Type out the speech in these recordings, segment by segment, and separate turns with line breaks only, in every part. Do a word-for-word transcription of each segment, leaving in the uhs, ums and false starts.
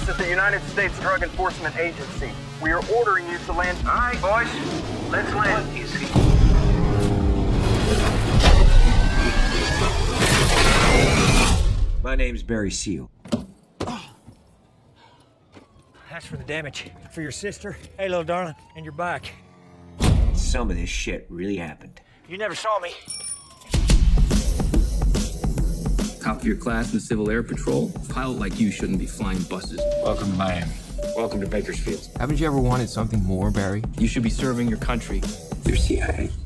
This is the United States Drug Enforcement Agency. We are ordering you to land. All right, boys, let's land. Easy.
My name's Barry Seal.
That's for the damage. For your sister, hey, little darling, and your back.
Some of this shit really happened.
You never saw me.
Top of your class in the Civil Air Patrol. A pilot like you shouldn't be flying buses.
Welcome to Miami. Welcome to Bakersfield.
Haven't you ever wanted something more, Barry?
You should be serving your country.
They're C I A.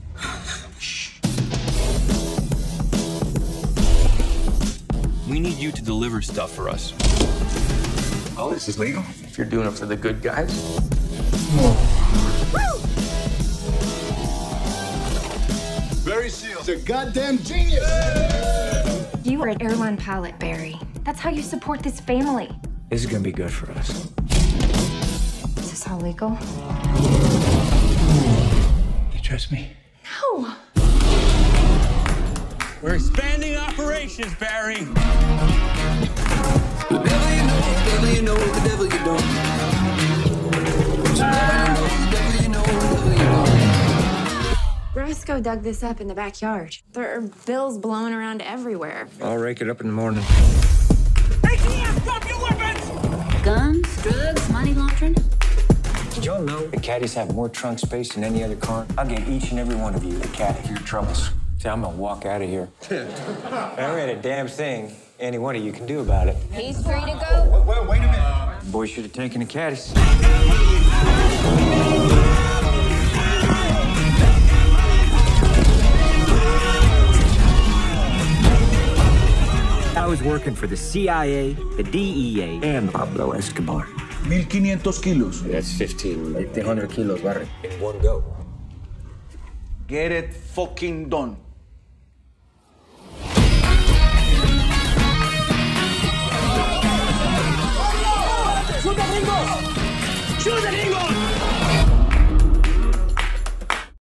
We need you to deliver stuff for us.
Oh, this is legal?
If you're doing it for the good guys.
Barry Seal's a goddamn genius!
You are an airline pilot, Barry. That's how you support this family.
This is gonna be good for us.
Is this all legal?
You trust me?
No.
We're expanding operations, Barry.
The devil you know, the devil you know, the devil you don't. The devil you know, the devil you don't.
Brasco dug this up in the backyard. There are bills blowing around everywhere.
I'll rake it up in the morning.
A T F, drop your weapons!
Guns, drugs, money laundering.
Did y'all know the caddies have more trunk space than any other car? I'll get each and every one of you a caddy for your troubles. See, I'm gonna walk out of here. There ain't a damn thing any one of you can do about it.
He's free to go.
Wait, wait, wait a minute.
Boy should have taken the caddies. I was working for the C I A, the D E A, and Pablo Escobar.
mil quinientos kilos.
That's fifteen.
fifteen hundred kilos, Barry.
In one go.
Get it fucking done.
Shoot the gringos! Shoot the gringos!